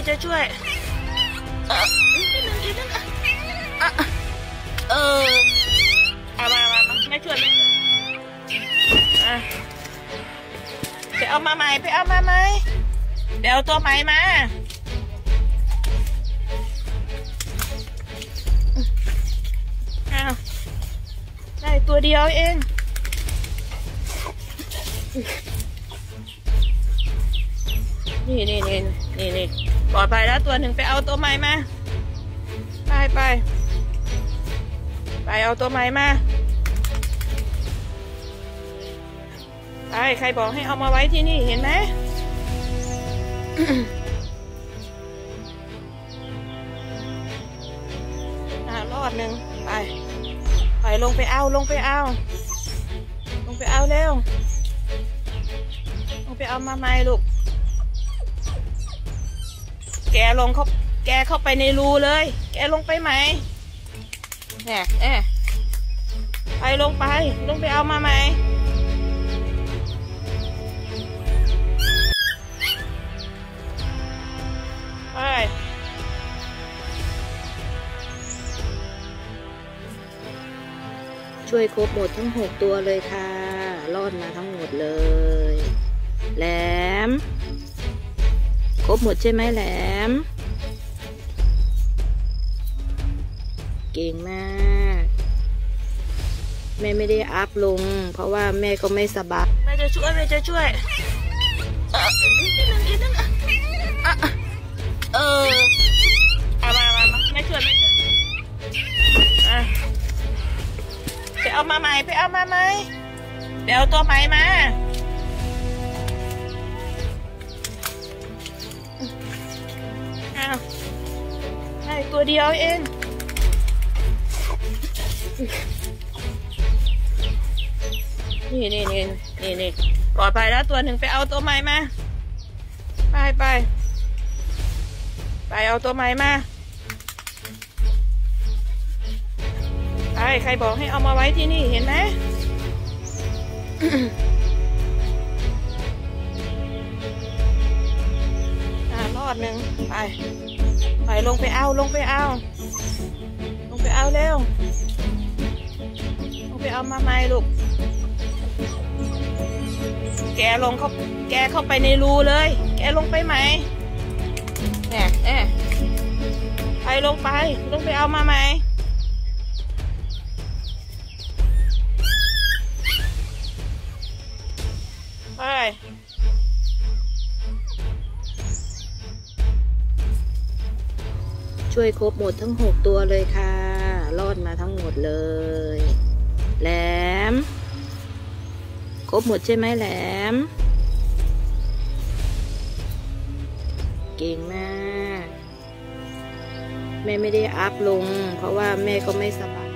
จะช่วยนิดนึงมาไม่ช่วยไปเอามาใหม่เดี๋ยวเอาตัวใหม่มาได้ตัวเดียวเองนี่ปลอดภัยแล้วตัวหนึ่งไปเอาตัวใหม่มาไปเอาตัวใหม่มาไปใครบอกให้เอามาไว้ที่นี่เห็นไหม รอดหนึ่งไปลงไปเอาเร็วลงไปเอามาใหม่ลูกแกเข้าไปในรูเลยแกลงไปไหมไปลงไปเอามาใหม่ไปช่วยครบหมดทั้ง6ตัวเลยค่ะรอดมาทั้งหมดเลยแหลมครบหมดใช่ไหมแหลมเก่งมากแม่ไม่ได้อัพลงเพราะว่าแม่ก็ไม่สบายแม่จะช่วยนิดนึงมาไม่ช่วยไปเอามาใหม่เดี๋ยวเอาตัวใหม่มาได้ตัวเดียวเองนี่ปลอดภัยแล้วตัวหนึ่งไปเอาตัวใหม่มาไปเอาตัวใหม่มาใครบอกให้เอามาไว้ที่นี่เห็นไหม รอดหนึ่งไปลงไปเอาเร็วลงไปเอามาใหม่ลูกแกเข้าไปในรูเลยแกลงไปไหมไปลงไปเอามาใหม่ช่วยครบหมดทั้ง6ตัวเลยค่ะรอดมาทั้งหมดเลยแหลมครบหมดใช่ไหมแหลมเก่งมากแม่ไม่ได้อัพลงเพราะว่าแม่ก็ไม่สบาย